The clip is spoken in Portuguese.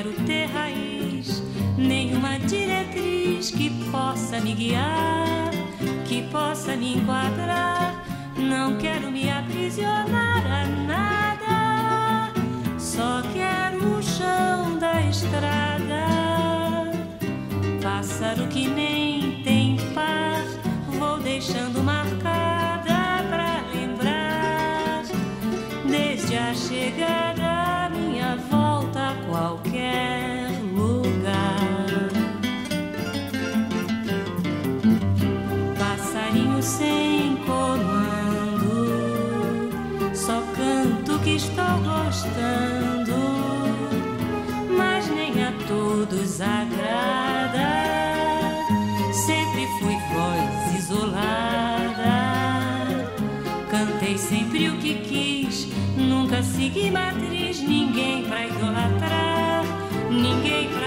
quero ter raiz, nenhuma diretriz que possa me guiar, que possa me enquadrar. Não quero me aprisionar a nada, só quero o chão da estrada. Pássaro que nem tem par, vou deixando marcada pra lembrar, desde a chegada, minha volta a qualquer lugar. Passarinho sem comando, só canto que estou gostando, mas nem a todos agrada. Sempre fui voz isolada, cantei sempre o que quis, nunca segui matriz, ninguém pra idolatrar, ninguém pra